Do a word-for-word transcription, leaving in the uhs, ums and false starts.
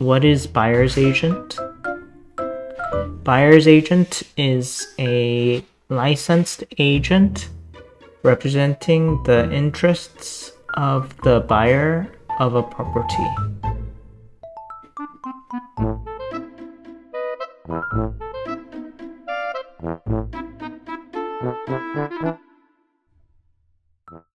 What is buyer's agent? Buyer's agent is a licensed agent representing the interests of the buyer of a property.